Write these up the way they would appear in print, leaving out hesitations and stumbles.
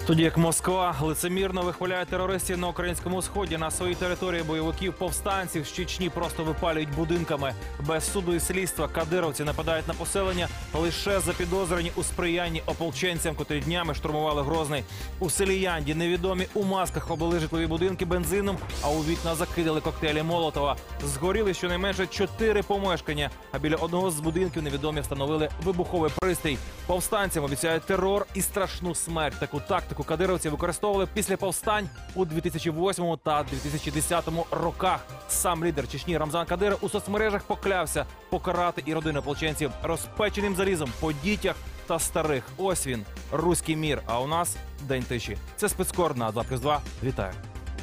Тоді як Москва лицемірно вихваляє терористів на українському сході, на своїй території бойовиків повстанців з Чечні просто випалюють будинками. Без суду і слідства кадировці нападають на поселення лише запідозрені у сприянні ополченцям, котрі днями штурмували Грозний. У селі Янді невідомі у масках облили житлові будинки бензином, а у вікна закидали коктейлі Молотова. Згоріли щонайменше 4 помешкання, а біля одного з будинків невідомі встановили вибуховий пристрій. Повстанцям обіцяють терор і страшну смерть. Таку тактику кадировці використовували після повстань у 2008 та 2010 роках. Сам лідер Чечні Рамзан Кадиров у соцмережах поклявся покарати і родини ополченців розпеченим залізом по дітях та старих. Ось він, руський мір. А у нас День тиші. Це спецкор на 2+2. Вітаю.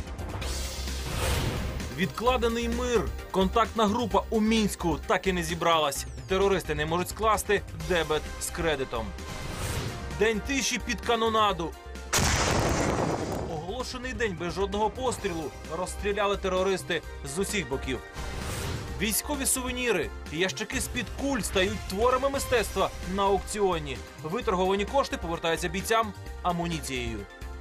Відкладений мир. Контактна група у Мінську так і не зібралась. Терористи не можуть скласти дебет з кредитом. День тиші під канонаду. Оголошений день без жодного пострілу. Розстріляли терористи з усіх боків. Військові сувеніри і ящики з-під куль стають творами мистецтва на аукціоні. Виторговані кошти повертаються бійцям амуніцією.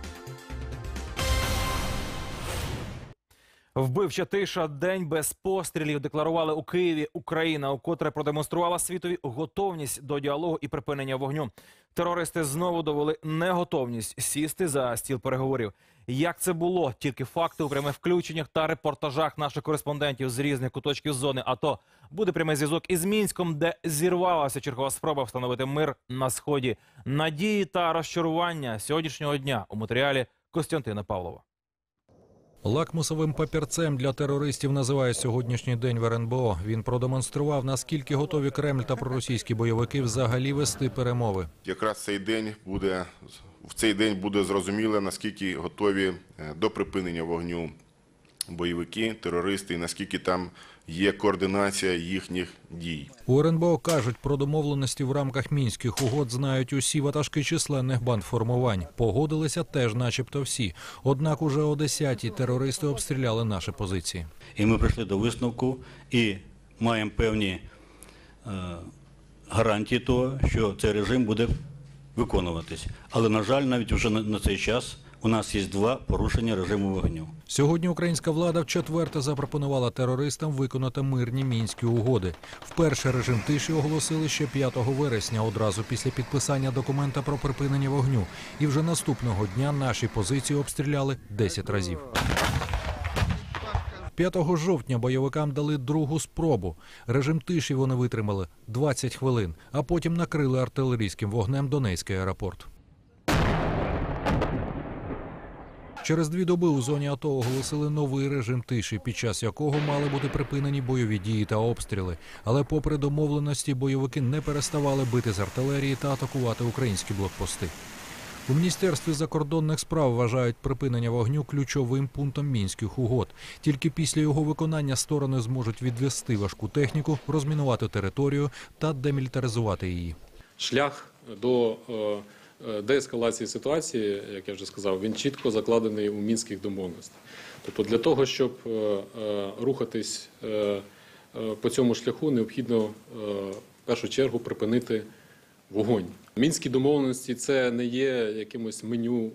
Вбивча тиша, день без пострілів декларували у Києві. Україна укотре продемонструвала світові готовність до діалогу і припинення вогню. Терористи знову довели неготовність сісти за стіл переговорів. Як це було? Тільки факти у прямих включеннях та репортажах наших кореспондентів з різних куточків зони АТО. Буде прямий зв'язок із Мінськом, де зірвалася чергова спроба встановити мир на Сході. Надії та розчарування сьогоднішнього дня у матеріалі Костянтина Павлова. Лакмусовим папірцем для терористів називає сьогоднішній день в РНБО. Він продемонстрував, наскільки готові Кремль та проросійські бойовики взагалі вести перемови. Якраз в цей день буде зрозуміло, наскільки готові до припинення вогню бойовики, терористи, і наскільки там є координація їхніх дій. У РНБО кажуть, про домовленості в рамках мінських угод знають усі ватажки численних бандформувань. Погодилися теж начебто всі. Однак уже о 10-й терористи обстріляли наші позиції. І ми прийшли до висновку і маємо певні гарантії того, що цей режим буде виконуватись. Але, на жаль, навіть вже на цей час у нас є 2 порушення режиму вогню. Сьогодні українська влада вчетверте запропонувала терористам виконати мирні мінські угоди. Вперше режим тиші оголосили ще 5 вересня, одразу після підписання документа про припинення вогню. І вже наступного дня наші позиції обстріляли 10 разів. 5 жовтня бойовикам дали другу спробу. Режим тиші вони витримали 20 хвилин, а потім накрили артилерійським вогнем Донецький аеропорт. Через 2 доби у зоні АТО оголосили новий режим тиші, під час якого мали бути припинені бойові дії та обстріли. Але попри домовленості, бойовики не переставали бити з артилерії та атакувати українські блокпости. У Міністерстві закордонних справ вважають припинення вогню ключовим пунктом мінських угод. Тільки після його виконання сторони зможуть відвести важку техніку, розмінувати територію та демілітаризувати її. Шлях до деескалації ситуації, як я вже сказав, він чітко закладений у мінських домовленостях. Тобто для того, щоб рухатись по цьому шляху, необхідно в першу чергу припинити вогонь. Мінські домовленості – це не є якимось меню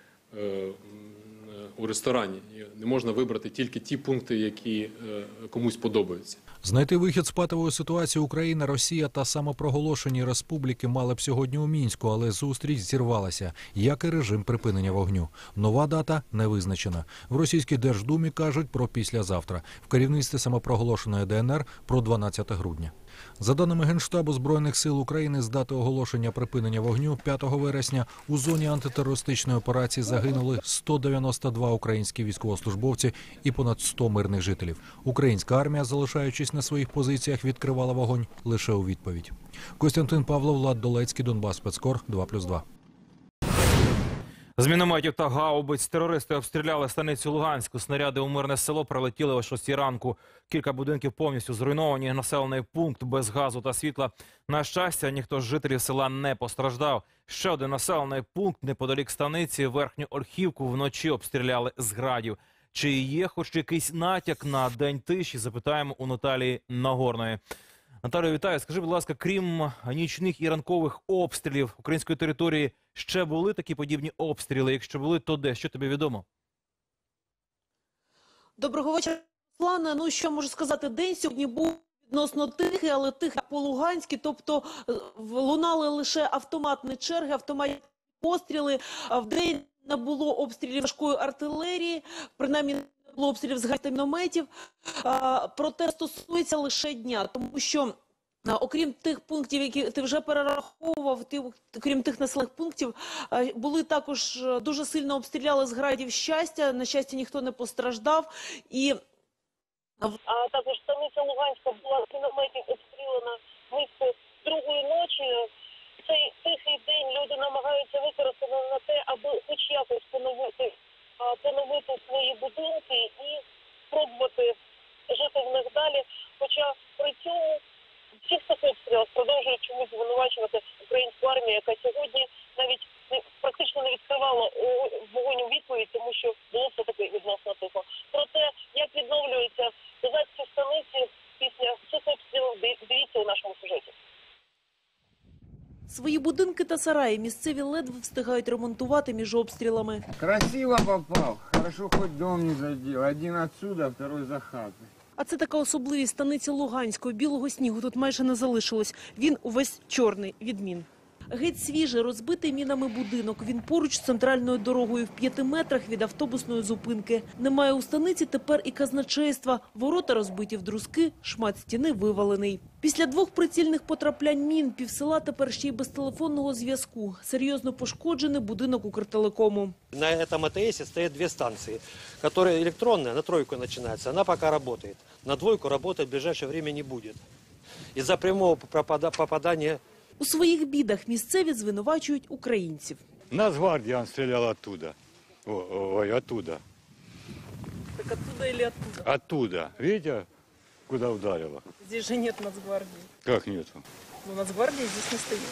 у ресторані. Не можна вибрати тільки ті пункти, які комусь подобаються. Знайти вихід з патової ситуації Україна, Росія та самопроголошені республіки мали б сьогодні у Мінську, але зустріч зірвалася, як і режим припинення вогню. Нова дата не визначена. В російській Держдумі кажуть про післязавтра. В керівництві самопроголошеної ДНР про 12 грудня. За даними Генштабу Збройних сил України, з дати оголошення припинення вогню 5 вересня у зоні антитерористичної операції загинули 192 українські військовослужбовці і понад 100 мирних жителів. Українська армія, залишаючись на своїх позиціях, відкривала вогонь лише у відповідь. Костянтин Павлов, Влад Долецький, Донбас, спецкор, 2+2. З мінометів та гаубиць терористи обстріляли станицю Луганську. Снаряди у мирне село прилетіли о 6 ранку. Кілька будинків повністю зруйновані, населений пункт без газу та світла. На щастя, ніхто з жителів села не постраждав. Ще один населений пункт неподалік станиці, Верхню Ольхівку, вночі обстріляли з градів. Чи є хоч якийсь натяк на день тиші, запитаємо у Наталії Нагорної. Наталю, вітаю. Скажи, будь ласка, крім нічних і ранкових обстрілів української території, ще були такі подібні обстріли? Якщо були, то де? Що тобі відомо? Доброго вечора, Руслане. Ну, що можу сказати, день сьогодні був відносно тихий, але тихий по Луганській, тобто лунали лише автоматні черги, автоматні постріли. В день не було обстрілів важкої артилерії, принаймні не було обстрілів з гранатометів. Проте стосується лише дня, тому що окрім тих пунктів, які ти вже перераховував, крім тих населених пунктів, були також дуже сильно обстріляли з градів Щастя. На щастя, ніхто не постраждав. А також станиця Луганська була з мінометів обстріляна близько 2-ї ночі. Цей тихий день люди намагаються використати на те, аби хоч якось поновити свої будинки і спробувати жити в них далі. Хоча при цьому всіх цих обстрілах продовжують чомусь звинувачувати українську армію, яка сьогодні навіть практично не відкривала вогонь у відповідь, тому що було все таки відносно тихо. Проте, як відновлюються козацькі станиці після цих обстрілів, дивіться у нашому сюжеті. Свої будинки та сараї місцеві ледве встигають ремонтувати між обстрілами. Красиво попал. Хорошо, хоть дом не задел. Один отсюда, второй за хатой. А це така особливість станиці Луганської. Білого снігу тут майже не залишилось. Він увесь чорний від мін. Геть свіжий, розбитий мінами будинок. Він поруч з центральною дорогою в 5 метрах від автобусної зупинки. Немає у станиці тепер і казначейства. Ворота розбиті вдрузки, шмат стіни вивалений. Після 2 прицільних потраплянь мін півсела тепер ще й без телефонного зв'язку. Серйозно пошкоджений будинок Укртелекому. На этом АТСе стоят 2 станции, которые электронная, на 3 начинается, она пока работает. На 2 работать в ближайшее время не будет. Из-за прямого попадания... У своїх бідах місцеві звинувачують українців. Нацгвардия стрелял оттуда. Ой, оттуда. Так оттуда или оттуда? Оттуда. Видите, куда ударило? Здесь же нет Нацгвардии. Как нету? Но Нацгвардия здесь не стоит.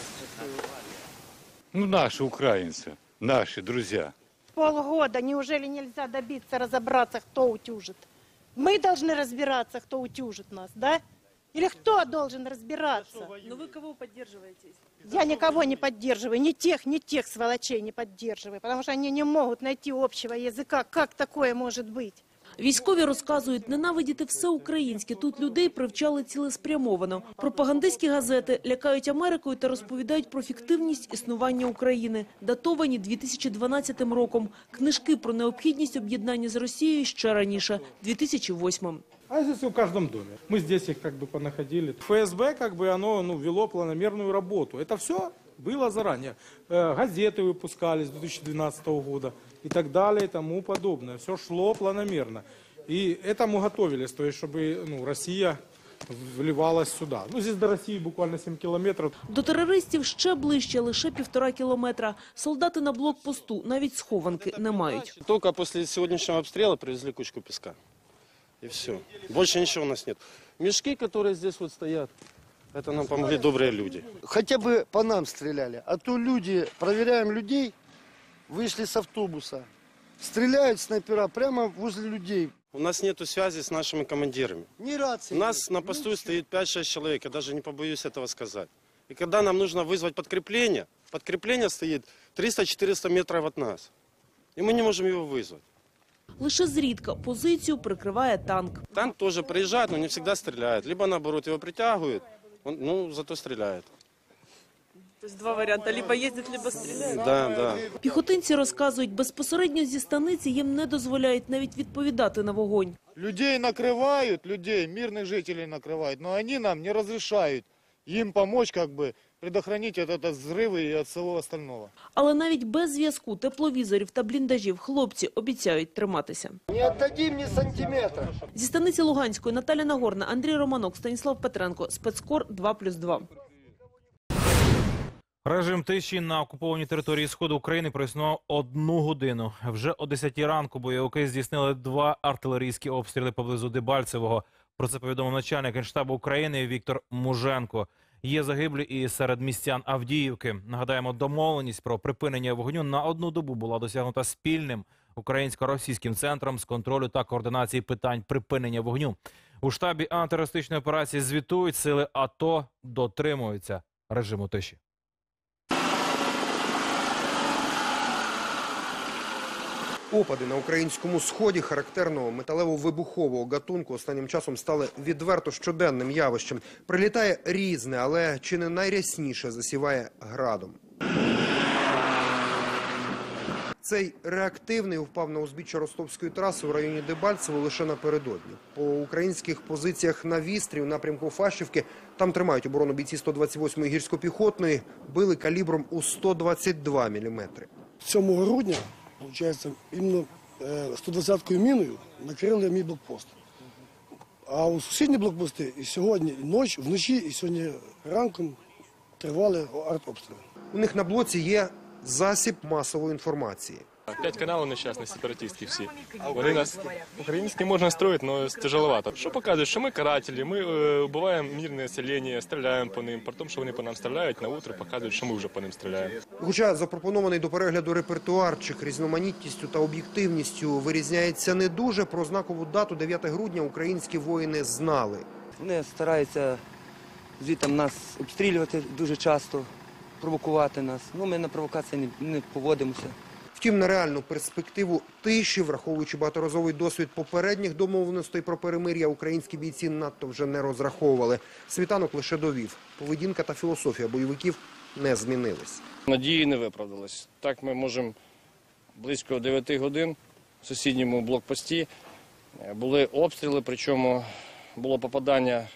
Ну, наши украинцы, наши друзья. Полгода. Неужели нельзя добиться, разобраться, кто утюжит? Мы должны разбираться, кто утюжит нас, да? Или кто должен разбираться? Но вы кого поддерживаете? Я никого не поддерживаю, ни тех сволочей не поддерживаю, потому что они не могут найти общего языка. Как такое может быть? Військові розказують, ненавидіти все українське. Тут людей привчали цілеспрямовано. Пропагандистські газети лякають Америкою та розповідають про фіктивність існування України, датовані 2012 роком. Книжки про необхідність об'єднання з Росією ще раніше, 2008. А здесь в каждом доме. Мы здесь их понаходили. ФСБ оно вело планомерную работу. Это все было заранее. Газеты выпускались с 2012 года и так далее и тому подобное. Все шло планомерно. И этому готовились, то есть, чтобы Россия вливалась сюда. Здесь до России буквально 7 километров. До терористів ще ближче, лише 1,5 кілометра. Солдати на блокпосту навіть схованки не мають. Только после сегодняшнего обстрела привезли кучку песка. И все. Больше ничего у нас нет. Мешки, которые здесь вот стоят, это нам помогли добрые люди. Хотя бы по нам стреляли. А то люди, проверяем людей, вышли с автобуса. Стреляют снайпера прямо возле людей. У нас нету связи с нашими командирами. Ни рации. У нас на посту стоит 5-6 человек, я даже не побоюсь этого сказать. И когда нам нужно вызвать подкрепление стоит 300-400 метров от нас. И мы не можем его вызвать. Лише зрідка позицію прикриває танк. Танк тоже приезжает, но не всегда стреляет. Либо наоборот его притягивают, зато стреляет. Тобто 2 варіанти: либо їздять, либо стріляють. Да. Піхотинці розказують, безпосередньо зі станиці їм не дозволяють навіть відповідати на вогонь. Людей накрывают, мирных жителей накрывают, но они нам не разрешают им помочь, предохранить от взрывы и от всего остального. Але навіть без зв'язку, тепловізорів та бліндажів хлопці обіцяють триматися. Не отдадим ни сантиметра. Зі станиці Луганської Наталя Нагорна, Андрій Романок, Станіслав Петренко. Спецкор 2+2. Режим тиші на окупованій території Сходу України проіснував 1 годину. Вже о 10 ранку бойовики здійснили 2 артилерійські обстріли поблизу Дебальцевого. Про це повідомив начальник Генштабу України Віктор Муженко. Є загиблі і серед містян Авдіївки. Нагадаємо, домовленість про припинення вогню на 1 добу була досягнута спільним українсько-російським центром з контролю та координації питань припинення вогню. У штабі антитерористичної операції звітують, сили АТО дотримуються режиму тиші. Опади на українському сході характерного металево-вибухового гатунку останнім часом стали відверто щоденним явищем. Прилітає різне, але чи не найрясніше засіває градом. Цей реактивний впав на узбіччя Ростовської траси у районі Дебальцево лише напередодні. По українських позиціях на Вістрі, у напрямку Фащівки, там тримають оборону бійці 128-ї гірсько-піхотної, били калібром у 122 мм. 7 грудня, виходить, іменно 120-кою міною накрили мій блокпост. А у сусідні блокпости і сьогодні вночі, і сьогодні ранком тривали артобстріли. У них на блоці є засіб масової інформації. 5 каналів нещасних, сепаратистські всі. Вони нас українські можна строїти, але тяжеловато. Що показує, що ми карателі, ми вбиваємо мирне населення, стріляємо по ним, при тому, що вони по нам стріляють, на утро показують, що ми вже по ним стріляємо. Хоча запропонований до перегляду репертуарчик різноманітністю та об'єктивністю вирізняється не дуже, про знакову дату 9 грудня українські воїни знали. Вони стараються звідти нас обстрілювати дуже часто, провокувати нас. Ми на провокації не поводимося. Втім, на реальну перспективу тиші, враховуючи багаторазовий досвід попередніх домовленостей про перемир'я, українські бійці надто вже не розраховували. Світанок лише довів. Поведінка та філософія бойовиків не змінились. Надії не виправдались. Так ми можемо близько 9 годин в сусідньому блокпості. Були обстріли, причому було попадання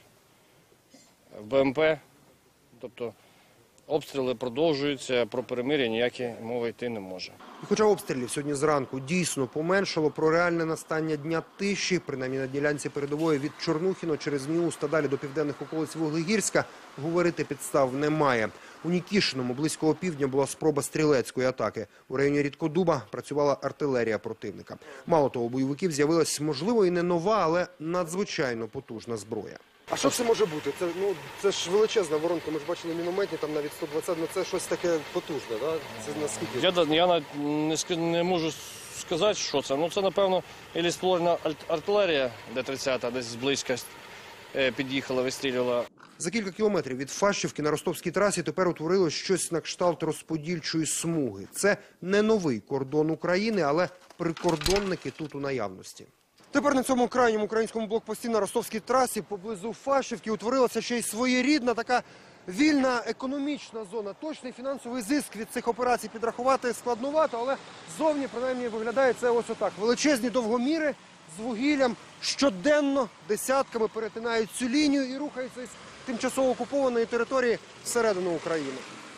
в БМП. Тобто обстріли продовжуються, про перемир'я ніякі мови йти не може. І хоча обстрілів сьогодні зранку дійсно поменшало, про реальне настання дня тиші, принаймні на ділянці передової від Чорнухіно через Неуст та далі до південних околиць Вуглегірська, говорити підстав немає. У Нікішиному близько опівдня була спроба стрілецької атаки. У районі Рідкодуба працювала артилерія противника. Мало того, у бойовиків з'явилась, можливо, і не нова, але надзвичайно потужна зброя. А що це може бути? Це ж величезна воронка, ми ж бачили мінометні, там навіть 120, це щось таке потужне, да? Це наскільки? Я не можу сказати, що це. Це, напевно, або ствольна артилерія, Д-30, десь зблизька під'їхала, вистрілювала. За кілька кілометрів від Фащівки на Ростовській трасі тепер утворилось щось на кшталт розподільчої смуги. Це не новий кордон України, але прикордонники тут у наявності. Тепер на цьому крайньому українському блокпості на Ростовській трасі поблизу Фащівки утворилася ще й своєрідна така вільна економічна зона. Точний фінансовий зиск від цих операцій підрахувати складновато, але ззовні, принаймні, виглядає це ось отак. Величезні довгоміри з вугіллям щоденно десятками перетинають цю лінію і рухаються з тимчасово окупованої території всередину України.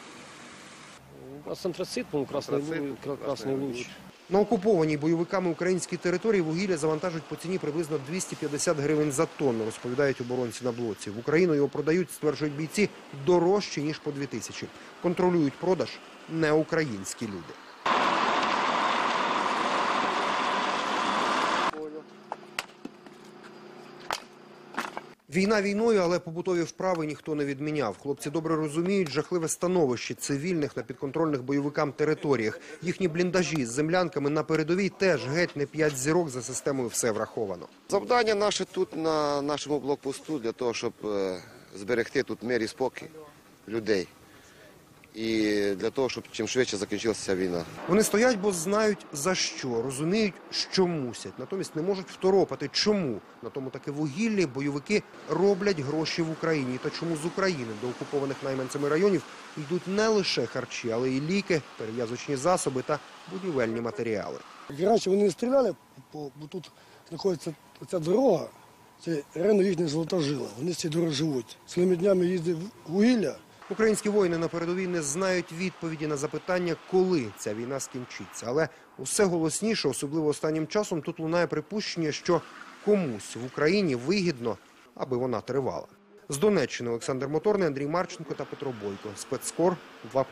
Антрацит, красний луч. На окупованій бойовиками українській території вугілля завантажують по ціні приблизно 250 гривень за тонну, розповідають оборонці на блоці. В Україну його продають, стверджують бійці, дорожче, ніж по 2000. Контролюють продаж не українські люди. Війна війною, але побутові вправи ніхто не відміняв. Хлопці добре розуміють жахливе становище цивільних на підконтрольних бойовикам територіях. Їхні бліндажі з землянками на передовій теж геть не 5 зірок, за системою все враховано. Завдання наше тут на нашому блокпосту для того, щоб зберегти тут мир і спокій людей. І для того, щоб чим швидше закінчилася ця війна. Вони стоять, бо знають за що, розуміють, що мусять. Натомість не можуть второпати, чому на тому таки вугіллі бойовики роблять гроші в Україні. Та чому з України до окупованих найманцями районів йдуть не лише харчі, але й ліки, перев'язочні засоби та будівельні матеріали. Раніше вони не стріляли, бо тут знаходиться ця дорога, це реально їхня золота жила. Вони з цієї дороги живуть. Цілими днями їздить вугілля. Українські воїни на передовій не знають відповіді на запитання, коли ця війна скінчиться. Але усе голосніше, особливо останнім часом, тут лунає припущення, що комусь в Україні вигідно, аби вона тривала. З Донеччини Олександр Моторний, Андрій Марченко та Петро Бойко. Спецкор 2+2.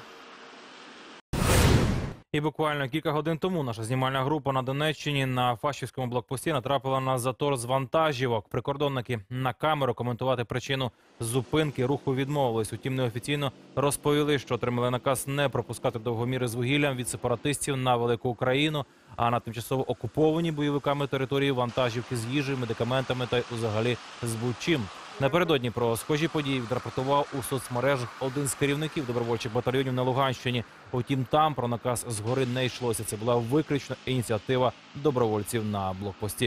І буквально кілька годин тому наша знімальна група на Донеччині на Фащівському блокпості натрапила на затор з вантажівок. Прикордонники на камеру коментувати причину зупинки руху відмовились. Утім, неофіційно розповіли, що отримали наказ не пропускати довгоміри з вугіллям від сепаратистів на Велику Україну, а на тимчасово окуповані бойовиками території вантажівки з їжею, медикаментами та й взагалі з будь-чим. Напередодні про схожі події відрапортував у соцмережах один з керівників добровольчих батальйонів на Луганщині. Утім, там про наказ згори не йшлося. Це була виключно ініціатива добровольців на блокпості.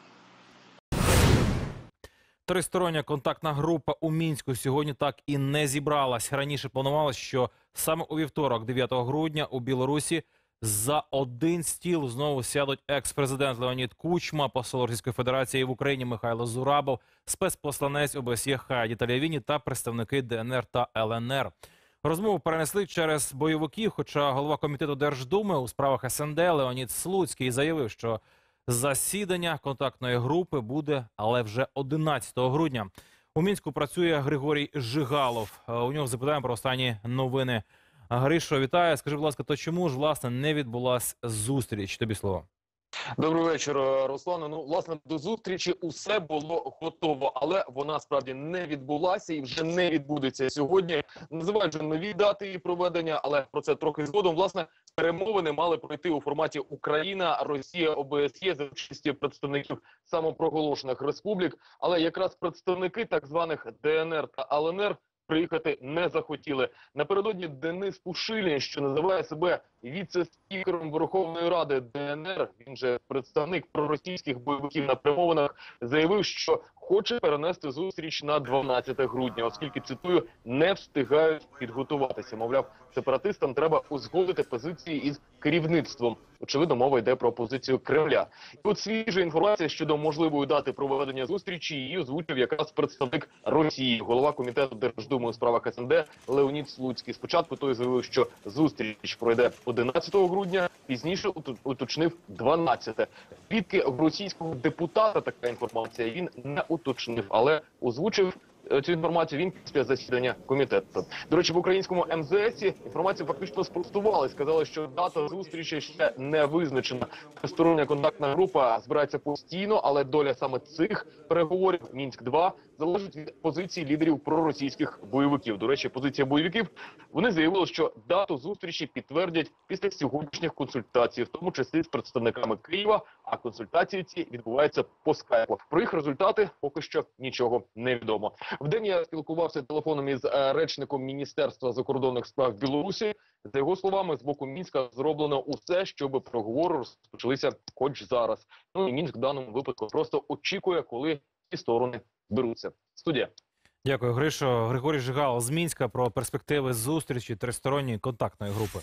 Тристороння контактна група у Мінську сьогодні так і не зібралась. Раніше планувалось, що саме у вівторок, 9 грудня, у Білорусі за один стіл знову сядуть екс-президент Леонід Кучма, посол Російської Федерації в Україні Михайло Зурабов, спецпосланець ОБСЄ Хайді Талявіні та представники ДНР та ЛНР. Розмову перенесли через бойовиків, хоча голова комітету Держдуми у справах СНД Леонід Слуцький заявив, що засідання контактної групи буде, але вже 11 грудня. У Мінську працює Григорій Жигалов. У нього запитаємо про останні новини. Гришо, вітаю. Скажи, будь ласка, то чому ж, власне, не відбулась зустріч? Тобі слово. Добрий вечір, Руслане. Ну, власне, до зустрічі усе було готово, але вона справді не відбулася і вже не відбудеться сьогодні. Називають вже нові дати її проведення, але про це трохи згодом. Власне, перемовини мали пройти у форматі Україна, Росія, ОБСЄ за участі представників самопроголошених республік, але якраз представники так званих ДНР та ЛНР приїхати не захотіли. Напередодні Денис Пушилін, що називає себе віце-спікером Верховної Ради ДНР, він же представник проросійських бойовиків на перемовинах, заявив, що хоче перенести зустріч на 12 грудня, оскільки, цитую, не встигають підготуватися. Мовляв, сепаратистам треба узгодити позиції із керівництвом. Очевидно, мова йде про позицію Кремля. І от свіжа інформація щодо можливої дати проведення зустрічі її озвучив якраз представник Росії, голова комітету Держдуми у справах СНД Леонід Слуцький. Спочатку той заявив, що зустріч пройде 11 грудня, пізніше уточнив 12. Звідки в російського депутата така інформація, він не уточнив, але озвучив цю інформацію він після засідання комітету. До речі, в українському МЗС інформацію фактично спростували. Сказали, що дата зустрічі ще не визначена. Тристороння контактна група збирається постійно, але доля саме цих переговорів, Мінськ-2, залежить від позиції лідерів проросійських бойовиків. До речі, позиція бойовиків, вони заявили, що дату зустрічі підтвердять після сьогоднішніх консультацій, в тому числі з представниками Києва, а консультації ці відбуваються по скайпу. Про їх результати поки що нічого не відомо. Вдень я спілкувався телефоном із речником Міністерства закордонних справ Білорусі. За його словами, з боку Мінська зроблено усе, щоб переговори розпочалися хоч зараз. Ну і Мінськ в даному випадку просто очікує, коли ці сторони беруться. Студія. Дякую, Гришо. Григорій Жигалов з Мінська про перспективи зустрічі тристоронньої контактної групи.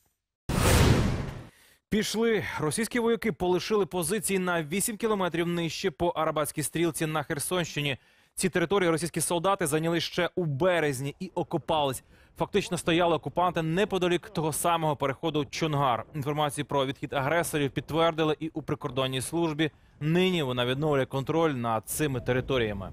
Пішли. Російські вояки полишили позиції на 8 кілометрів нижче по Арабатській стрілці на Херсонщині. Ці території російські солдати зайняли ще у березні і окопались. Фактично стояли окупанти неподалік того самого переходу Чонгар. Інформацію про відхід агресорів підтвердили і у прикордонній службі. Нині вона відновлює контроль над цими територіями.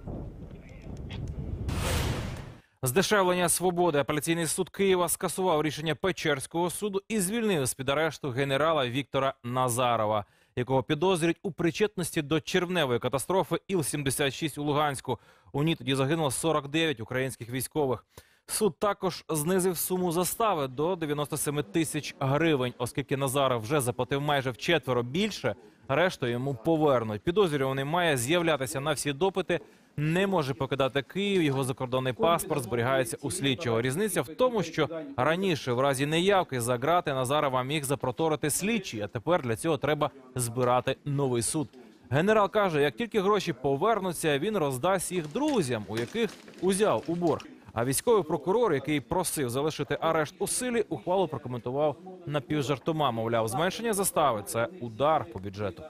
Здешевлення свободи. Апеляційний суд Києва скасував рішення Печерського суду і звільнив з-під арешту генерала Віктора Назарова, якого підозрюють у причетності до червневої катастрофи Іл-76 у Луганську. У ній тоді загинуло 49 українських військових. Суд також знизив суму застави до 97 тисяч гривень, оскільки Назаров вже заплатив майже вчетверо більше, решту йому повернуть. Підозрюваний має з'являтися на всі допити, не може покидати Київ, його закордонний паспорт зберігається у слідчого. Різниця в тому, що раніше в разі неявки за ґрати Назарова міг запроторити слідчий, а тепер для цього треба збирати новий суд. Генерал каже, як тільки гроші повернуться, він роздасть їх друзям, у яких узяв у борг. А військовий прокурор, який просив залишити арешт у силі, ухвалу прокоментував напівжартома. Мовляв, зменшення застави – це удар по бюджету.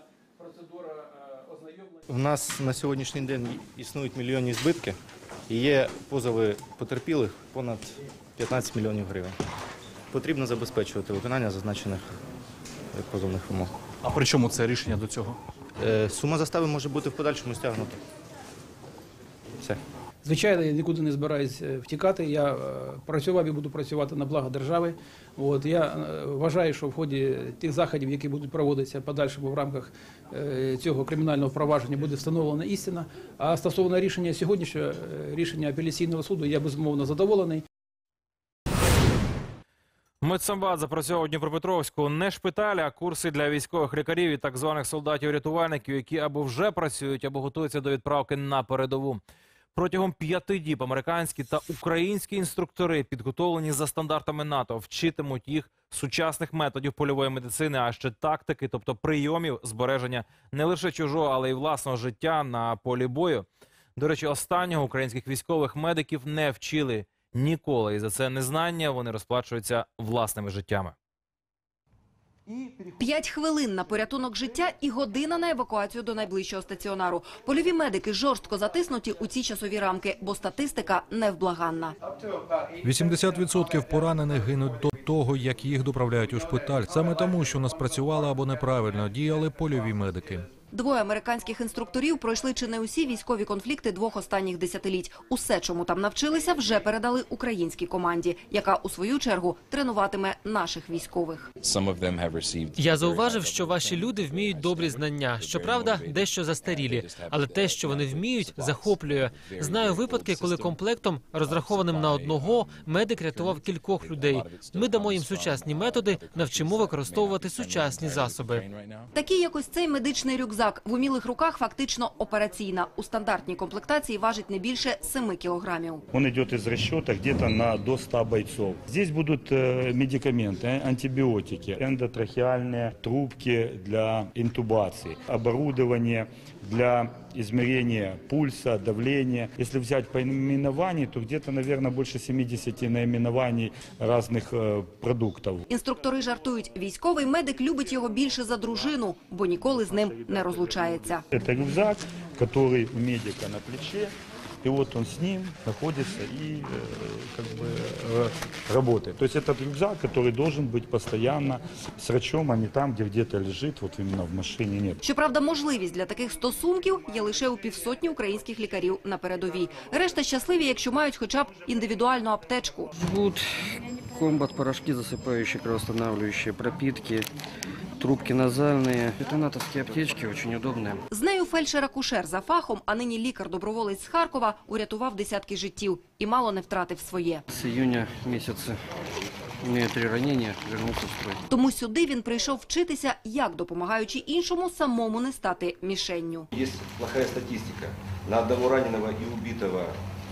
У нас на сьогоднішній день існують мільйонні збитки і є позови потерпілих понад 15 мільйонів гривень. Потрібно забезпечувати виконання зазначених позовних вимог. А при чому це рішення до цього? Сума застави може бути в подальшому стягнута. Все. Звичайно, я нікуди не збираюсь втікати. Я працював і буду працювати на благо держави. Я вважаю, що в ході тих заходів, які будуть проводитися подальшому в рамках цього кримінального провадження, буде встановлена істина. А стосовно рішення сьогоднішнього, рішення апеляційного суду, я безумовно задоволений. Медсамбат запрацьовував у Дніпропетровську. Не шпиталі, а курси для військових лікарів і так званих солдатів-рятувальників, які або вже працюють, або готуються до відправки на передову. Протягом 5 діб американські та українські інструктори, підготовлені за стандартами НАТО, вчитимуть їх сучасних методів польової медицини, а ще тактики, тобто прийомів збереження не лише чужого, але й власного життя на полі бою. До речі, останнього українських військових медиків не вчили ніколи. І за це незнання вони розплачуються власними життями. 5 хвилин на порятунок життя і година на евакуацію до найближчого стаціонару. Польові медики жорстко затиснуті у ці часові рамки, бо статистика невблаганна. 80% поранених гинуть до того, як їх доправляють у шпиталь. Саме тому, що не спрацювали або неправильно діяли польові медики. 2 американських інструкторів пройшли чи не усі військові конфлікти 2 останніх десятиліть. Усе, чому там навчилися, вже передали українській команді, яка у свою чергу тренуватиме наших військових. Я зауважив, що ваші люди вміють добрі знання. Щоправда, дещо застарілі, але те, що вони вміють, захоплює. Знаю випадки, коли комплектом, розрахованим на одного, медик рятував кількох людей. Ми дамо їм сучасні методи, навчимо використовувати сучасні засоби. Такі як ось цей медичний рюкзак. В умілих руках фактично операційна. У стандартній комплектації важить не більше 7 кілограмів. Он идет из расчета где-то на до 100 бойцов. Здесь будут медикаменты, антибиотики, эндотрахеальные трубки для интубации, оборудование для измерения пульса, давления. Если взять по наименованию, то где-то, наверное, больше 70 наименований разных продуктов. Інструктори жартують, військовий медик любить його більше за дружину, бо ніколи з ним не розлучається. Это рюкзак, который у медика на плече. И вот он с ним находится и работает. То есть это рюкзак, который должен быть постоянно с врачом, а не там, где где-то лежит, вот именно в машине нет. Щоправда, можливість для таких стосунків є лише у 150 українських лікарів на передовій. Решта щасливі, якщо мають хоча б індивідуальну аптечку. Жгут, комбат, порошки, засыпающие, кровоостанавливающие, пропитки, трубки назальные. Это натовские аптечки, очень удобные. З нею фельдшер-акушер за фахом, а нині лікар-доброволець з Харкова, урятував десятки життів і мало не втратив своє. С июня месяца имею 3 ранения, вернулся в строй. Тому сюди він прийшов вчитися, як, допомагаючи іншому, самому не стати мішенню. Є плохая статистика. На одного раненого і убитого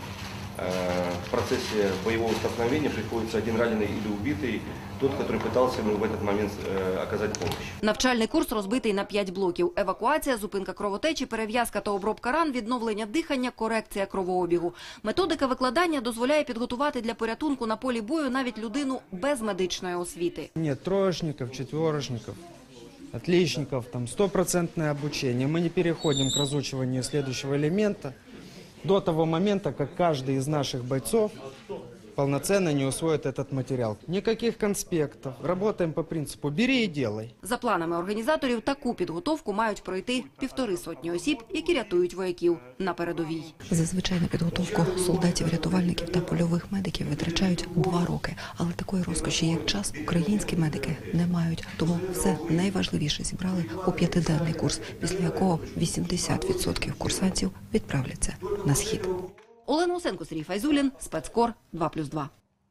в процессе боевого столкновения приходится один раненый или убитый, тот, который пытался ему в этот момент оказать помощь. Навчальний курс розбитий на 5 блоків. Евакуація, зупинка кровотечі, перев'язка та обробка ран, відновлення дихання, корекція кровообігу. Методика викладання дозволяє підготувати для порятунку на полі бою навіть людину без медичної освіти. Нет троечников, четверочников, отличников, там 100% обучение. Мы не переходим к разучиванию следующего элемента до того момента, как каждый из наших бойцов полноценно не усвоит этот материал. Никаких конспектов. Работаем по принципу «бери и делай». За планами організаторів, таку підготовку мають пройти 150 осіб, які рятують вояків на передовій. Зазвичай на підготовку солдатів-рятувальників та польових медиків витрачають 2 роки. Але такої розкоші, як час, українські медики не мають. Тому все найважливіше зібрали у 5-денний курс, після якого 80% курсантів відправляться на схід. Олена Усенко, Сергій Файзулін, Спецкор 2+2.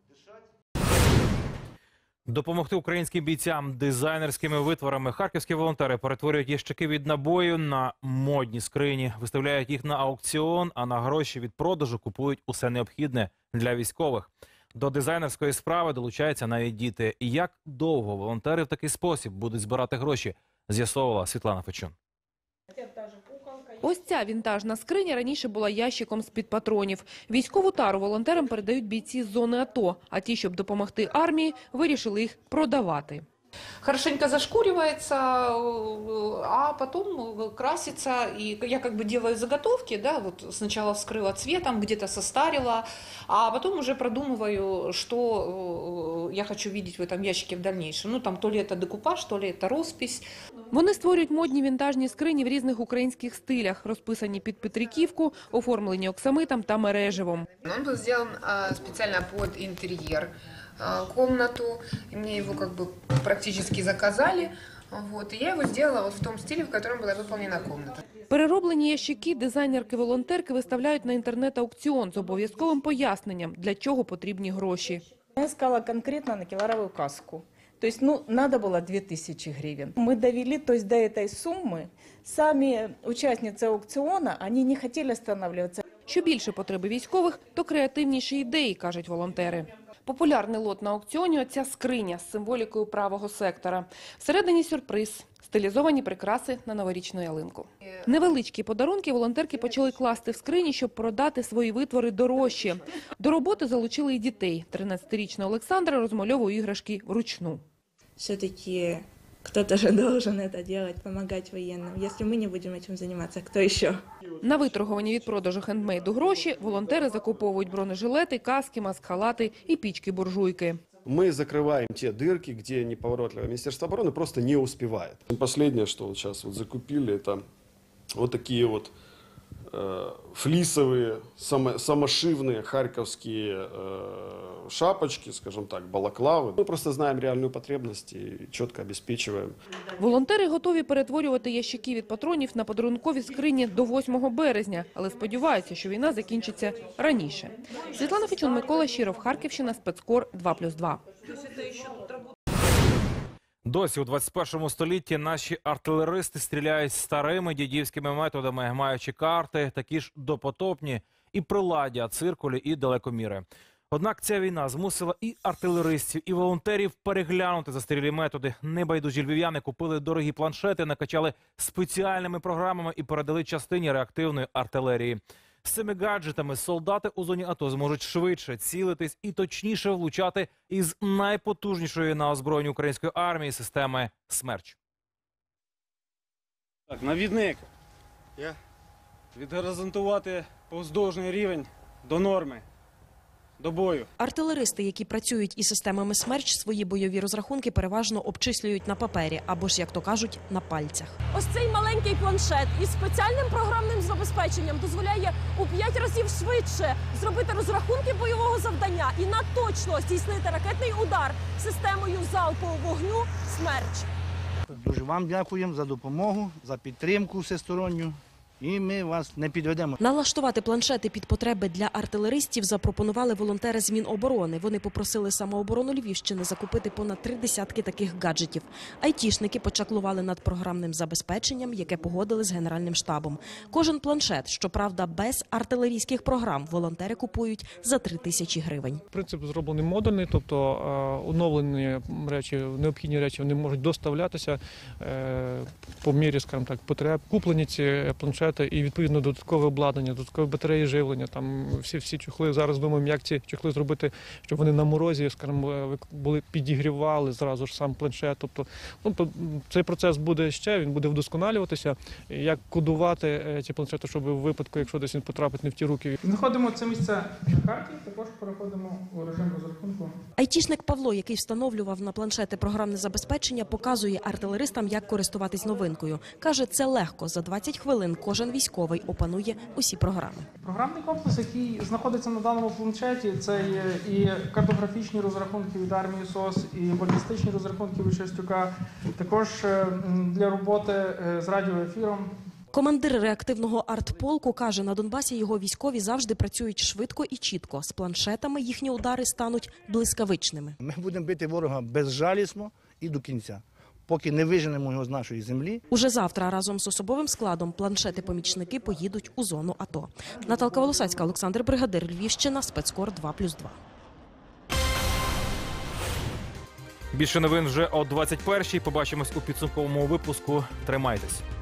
Допомогти українським бійцям дизайнерськими витворами харківські волонтери перетворюють ящики від набою на модні скрині, виставляють їх на аукціон, а на гроші від продажу купують усе необхідне для військових. До дизайнерської справи долучаються навіть діти. І як довго волонтери в такий спосіб будуть збирати гроші, з'ясовувала Світлана Фечун. Ось ця вінтажна скриня раніше була ящиком з-під патронів. Військову тару волонтерам передають бійці з зони АТО, а ті, щоб допомогти армії, вирішили їх продавати. Хорошенько зашкуривается, а потом красится. И я как бы делаю заготовки, да, вот сначала вскрыла цветом, где-то состарила, а потом уже продумываю, что я хочу видеть в этом ящике в дальнейшем. Ну, там то ли это декупаж, то ли это роспись. Вони створюють модні вінтажні скрині в різних українських стилях, розписані під Петриківку, оформлені оксамитом та мереживом. Он был сделан специально под интерьер, комнату, и мне его как бы практически заказали, вот, и я его сделала вот в том стиле, в котором была выполнена комната. Перероблені ящики дизайнерки-волонтерки виставляють на інтернет-аукціон з обов'язковим поясненням, для чого потрібні гроші. Я искала конкретно на килоровую каску. То есть, надо было 2000 гривен. Мы довели, то есть, до этой суммы. Сами участницы аукциона, они не хотели останавливаться. Що більше потреби військових, то креативніші ідеї, кажуть волонтери. Популярний лот на аукціоні – оця скриня з символікою правого сектора. Всередині сюрприз – стилізовані прикраси на новорічну ялинку. Невеличкі подарунки волонтерки почали класти в скрині, щоб продати свої витвори дорожче. До роботи залучили і дітей. 13-річна Олександра розмальовує іграшки вручну. Все-таки кто-то же должен это делать, помогать военным. Если мы не будем этим заниматься, кто еще? На виторговані від продажу хендмейду гроші волонтери закуповують бронежилети, каски, маск-халати і пічки-буржуйки. Мы закрываем те дырки, где неповоротливое Министерство обороны просто не успевает. Последнее, что вот сейчас вот закупили, это вот такие вот флисовые, самошивные харьковские шапочки, скажем так, балаклавы. Мы просто знаем реальную потребность и четко обеспечиваем. Волонтери готові перетворювати ящики від патронів на подарункові скрині до 8 березня, але сподіваються, що війна закінчиться раніше. Світлана Фічун, Микола Щиров, Харківщина, Спецкор 2+2. Досі у 21 столітті наші артилеристи стріляють старими дідівськими методами, маючи карти, такі ж допотопні, і приладдя, циркулі і далекоміри. Однак ця війна змусила і артилеристів, і волонтерів переглянути застарілі методи. Небайдужі львів'яни купили дорогі планшети, накачали спеціальними програмами і передали частині реактивної артилерії. З цими гаджетами солдати у зоні АТО зможуть швидше цілитись і точніше влучати із найпотужнішої на озброєнні української армії системи «Смерч». Так, навідник. Відгоризонтувати повздовжний рівень до норми. До бою. Артилеристи, які працюють із системами «Смерч», свої бойові розрахунки переважно обчислюють на папері або ж, як то кажуть, на пальцях. Ось цей маленький планшет із спеціальним програмним забезпеченням дозволяє у 5 разів швидше зробити розрахунки бойового завдання і на точно здійснити ракетний удар системою залпового вогню «Смерч». Дуже вам дякуємо за допомогу, за підтримку всесторонню. І ми вас не підведемо. Налаштувати планшети під потреби для артилеристів запропонували волонтери з Міноборони. Вони попросили самооборону Львівщини закупити понад 3 десятки таких гаджетів. Айтішники почаклували над програмним забезпеченням, яке погодили з Генеральним штабом. Кожен планшет, щоправда, без артилерійських програм, волонтери купують за 3000 гривень. Принцип зроблений модульний, тобто оновлені речі, необхідні речі, вони можуть доставлятися по мірі, скажімо так, потреб. Куплені ці планшети і відповідно додаткове обладнання, додаткові батареї живлення. Там всі чохли. Зараз думаємо, як ці чохли зробити, щоб вони на морозі, скажімо, підігрівали зразу ж сам планшет. Тобто, цей процес буде ще, він буде вдосконалюватися. Як кодувати ці планшети, щоб у випадку, якщо десь він потрапить не в ті руки. Знаходимо це місце на карті, також переходимо у режим розрахунку. Айтішник Павло, який встановлював на планшети програмне забезпечення, показує артилеристам, як користуватись новинкою. Каже, це легко. За 20 хвилин кожен військовий опанує усі програми. Програмний комплекс, який знаходиться на даному планшеті, це є і картографічні розрахунки від армії СОС, і балістичні розрахунки від Шерстюка, також для роботи з радіоефіром. Командир реактивного артполку каже, на Донбасі його військові завжди працюють швидко і чітко. З планшетами їхні удари стануть блискавичними. Ми будемо бити ворога безжалісно і до кінця, поки не виженемо його з нашої землі. Уже завтра разом з особовим складом планшети-помічники поїдуть у зону АТО. Наталка Волосацька, Олександр Бригадир, Львівщина, Спецкор 2+2. Більше новин вже о 21-й. Побачимось у підсумковому випуску. Тримайтесь.